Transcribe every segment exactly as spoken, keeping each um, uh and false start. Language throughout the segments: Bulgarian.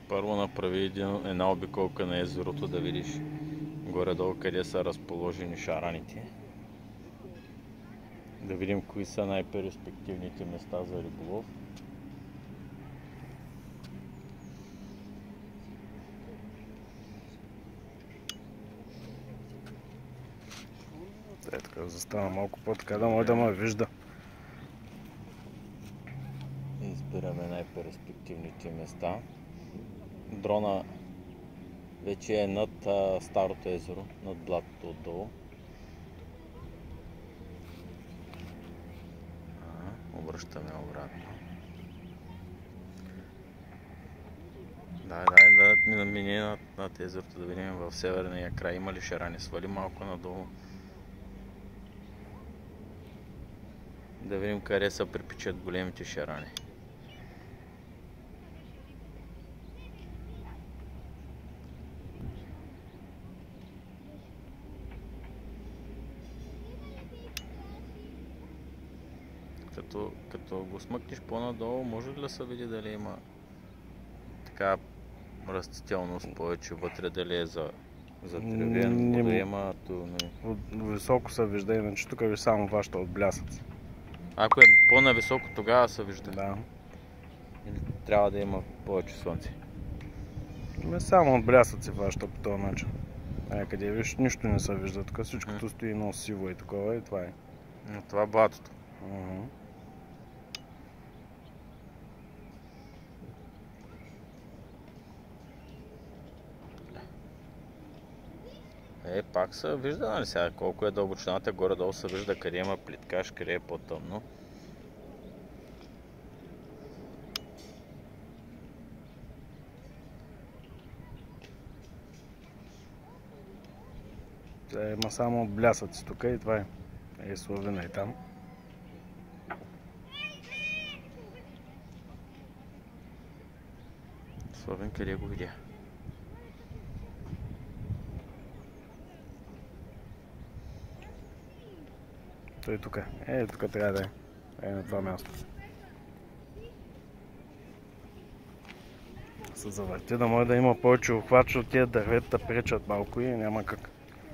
Първо направи един, една обиколка на езерото, да видиш горе-долу къде са разположени шараните. Да видим кои са най-перспективните места за риболов. Е, така застана малко по-така, да може да ме вижда. Избираме най-перспективните места. Дрона вече е над а, старото езеро, над блатото отдолу. А, обръщаме обратно. Дай, дай да мине над, над езерото, да видим в северния край има ли шарани. Свали малко надолу. Да видим къде се припичат големите шарани. Като, като го смъкнеш по-надолу, може ли да се види дали има така растителност повече вътре, дали е за затревен, Не, да има то, не. Високо се вижда, иначе тук ви само вашата от блясъци. Ако е по-нависоко, тогава се вижда. Да. Или трябва да има повече слънце. Ме само от блясъци вашата по този начин. Някъде виж, нищо не се вижда, тук всичкото mm. стои много сиво и такова и това е. Но това е блатото. Uh-huh. Е, пак се вижда, нали сега, колко е дълбочината, горе-долу се вижда къде има плиткаш, къде е по-тъмно. Е, има само блясъци тук и това е. Е, славина и там. Славен къде го видя? Той тук е. Е, тук трябва да е. Е, на това място. Се завърти, да може да има повече охват, защото тия дървета пречат малко и няма как.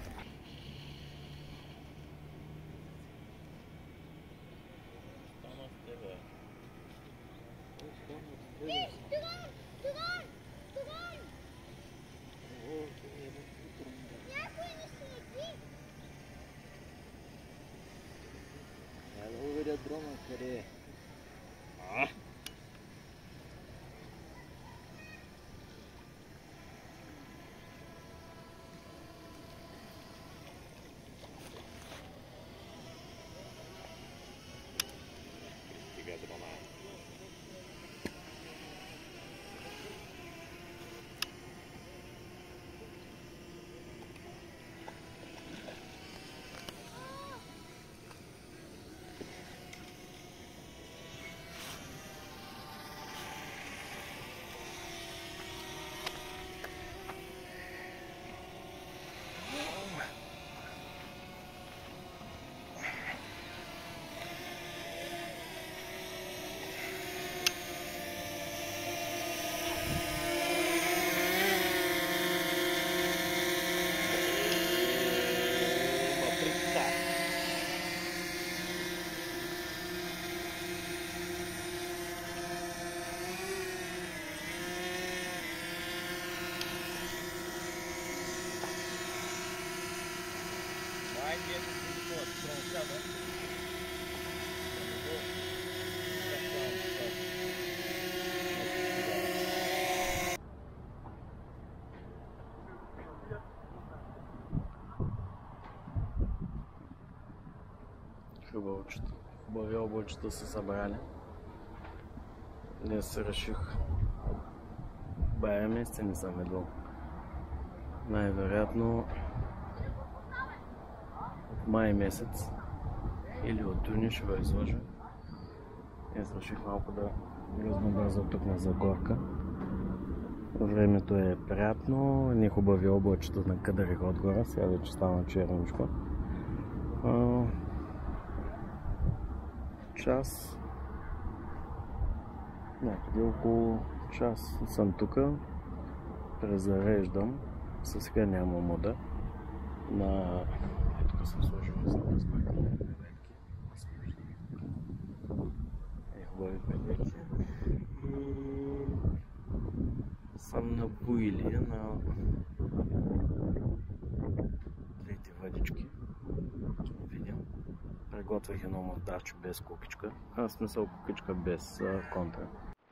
Дрона къде е? А? Стига дрона. Хубавчета. Хубави облачета са събрали. Днес се реших. Бая месец не съм едъл. Най-вероятно от май месец или от юни ще го изложа. Днес реших малко да разнообразя тук на Загорка. Времето е приятно, не хубави облачета на кадъриха отгоре, сега вече стана черничко. Час, някъде около час съм тук. презареждам. Със сега няма мода. На... Тук съм сложил за разпакане. Е, хубави пелети. Съм на боилия на двете въдички. Видим. Приготвих едно мордарче без кукичка. А, смисъл кукичка без а, контра.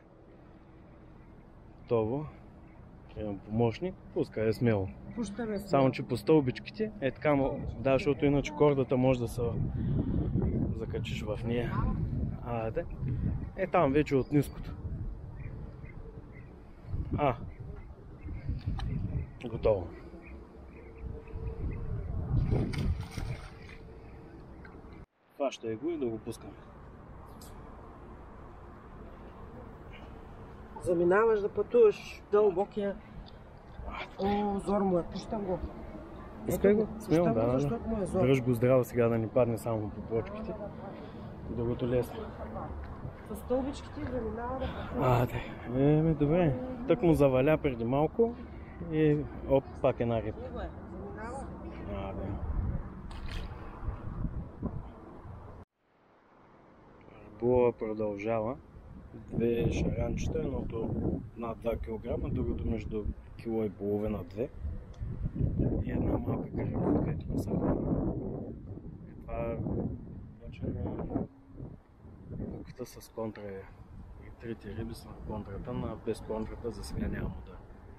Готово. Имам помощник, пускай е смело. Пущаме смело. Само че по стълбичките е така, да, защото иначе кордата може да се закачиш в нея. А, да. Е там вече от ниското. А. Готово. Фащай го и да го пускаме. Заминаваш да пътуваш дълбокия. О, зор му е, пущам го. Пускай го, смело, да, да, защото му е зор. Дръж го здраво сега да ни падне само по почките. Другото лесно. С стълбичките заминава да пътуваш. А, да. Еми, добре. Тък му заваля преди малко и оп, пак една риба. Него е, заминава. А, да. Риболова продължава. Две шаранчета, едното над два килограма, другото между кило и половина две. И една малка карибутка и тук са хвана. Това вече на куката с контра е. И трите риби са на контрата, на без контрата за сега няма да.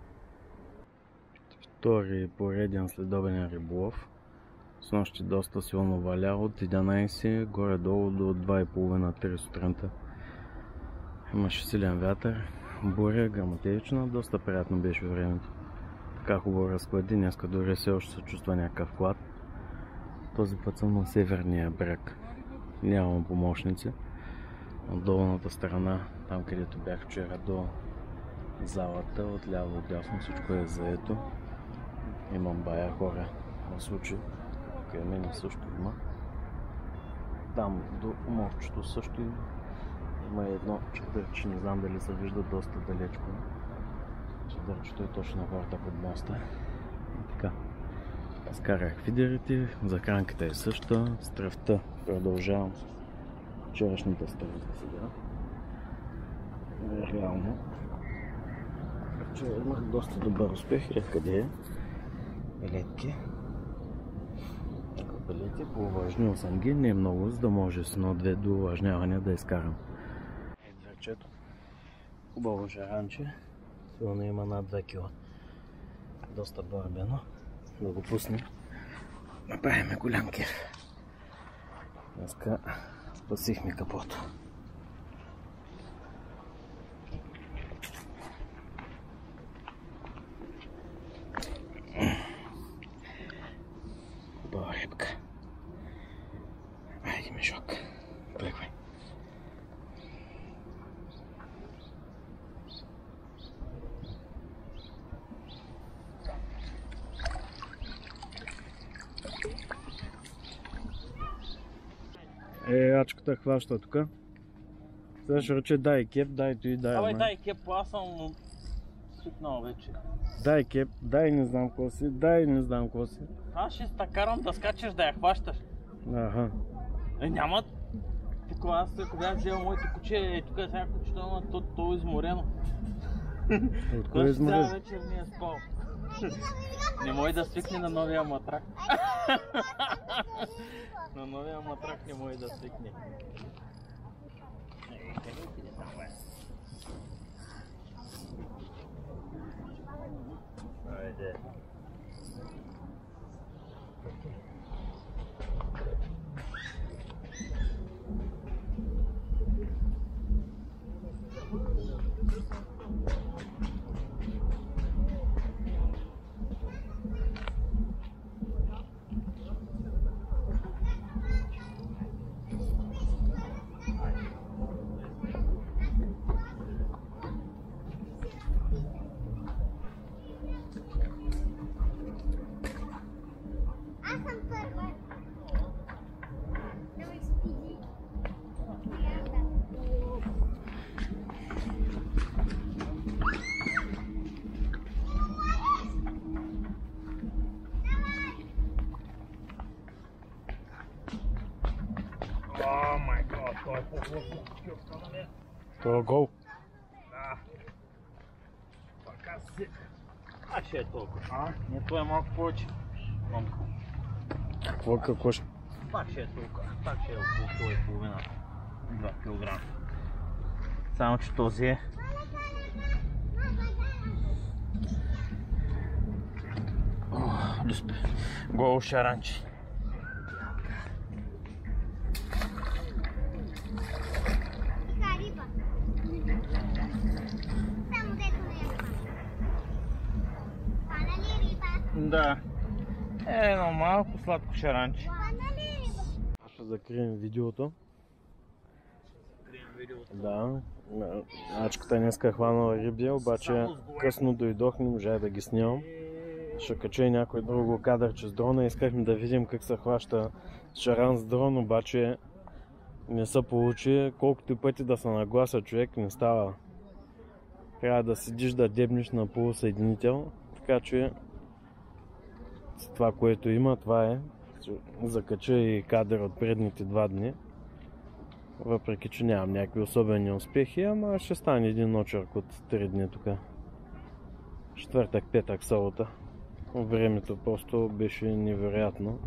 Втори пореден следобеден риболов. С нощи доста силно валя от единайсет горе-долу до два и половина до три сутринта. Имаше силен вятър, буря, гръмотевична, доста приятно беше времето. Така хубаво разклади, днеска дори все още се чувства някакъв хлад. Този път съм на северния бряг. Нямам помощници. От долната страна, там където бях вчера до залата, отляво отдясно всичко е заето. Имам бая хора на случай. Край мен също има. Там до морчето също има. Има едно чадърче, не знам дали се вижда доста далечко. Чадърчето е точно на хората под моста. И така. Скарах фидерите, захранката е съща, стръвта продължавам с вчерашната стръвта сега. Реално. Вчера имах доста добър успех. Е, къде е? Пелетки. Пелети, повлажнил съм ги, не много, за да може с едно-две до увлажняване да изкарам. Едверчето. Хубаво жаранче. Силно има над два кила. Доста барбено. Да го пуснем. Направиме голям кеф. Днеска спасихме капото. Хубава рибка. Айде, мешок. Тръгвай. Е, ачката хваща тук. Сега ще рече дай кеп, дай той, дай. Абе, дай кеп, аз съм свикнал вече. Дай кеп, дай не знам какво си, дай не знам какво си. Аз ще стакарам да скачаш да я хващаш. Аха. Е, няма. Тук аз, ако бях взел моето куче, тук е сега кучето, ама то, то е изморено. От кой е изморено? Цяла вечер не е спал. Не може да свикне на новия матрак. На новия матрак не може да свикне. Айде. О, май гад, той е по-хлопно. Това е гол. Да. Така си. А ще е толкова. А? Не, това е малко повече. Какво, какво ще? Пак ще е толкова. Пак ще е около това и половина. два килограма. Само че този е гол шаранче. Да. Е, едно малко сладко шаранче. Ще закрием видеото. Да. Ачката днеска е хванала риби, обаче късно дойдох, не можа да ги снимам. Ще кача и някой друго кадърче с дрона. Искахме да видим как се хваща шаран с дрон, обаче не се получи. Колкото и пъти да се наглася човек, не става. Трябва да седиш да дебнеш на полусъединител, така че това, което има, това е. Закача и кадър от предните два дни. Въпреки че нямам някакви особени успехи, ама ще стане един очерк от три дни тук. Четвъртък, петък, събота. Времето просто беше невероятно.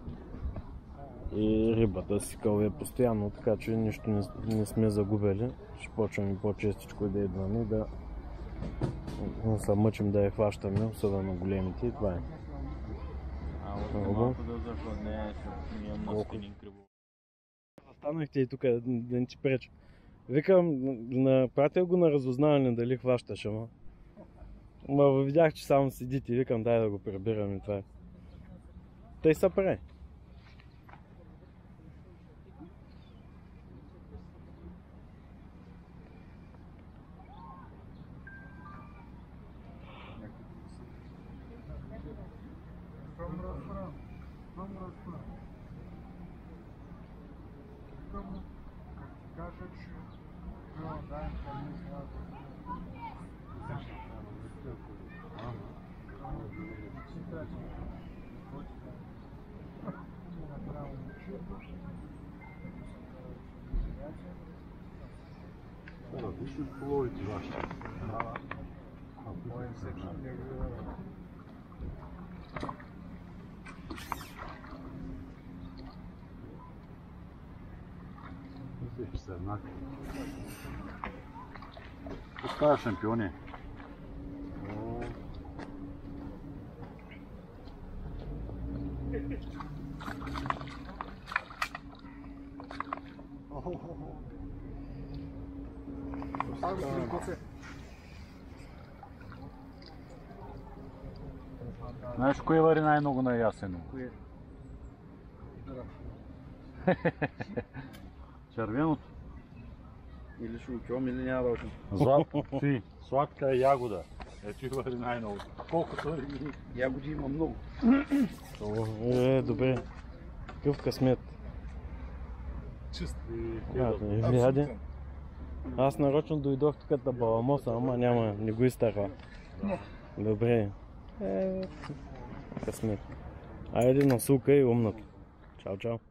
И рибата си кълве постоянно, така че нищо не, не сме загубили. Ще почваме по-честичко да идваме и да не се мъчим да я хващаме, особено големите, и това е. А от малко да захладне, защото ние имам на спининг криво. Станахте и тук да не ти преча. Викам, напратил го на разузнаване дали хващаш, ама. Ма видях, че само седите и викам, дай да го прибирам и това е. Тъй са прави. Отлично половите вашите. Виж се еднакво. Остава шампиони. Знаеш кое вари най-много на ясено? Кое? Червеното. Или ще учим, или няма да учим. Златно, си, сладка ягода. Ето и вари най-много. Колкото ягоди. Ягоди има много. Е, добре. Какъв късмет. Чист и аз нарочно дойдох тук да баламоса, ама няма, не го изтърва. Добре. Е, късмет. Айде на сука и умната. Чао, чао.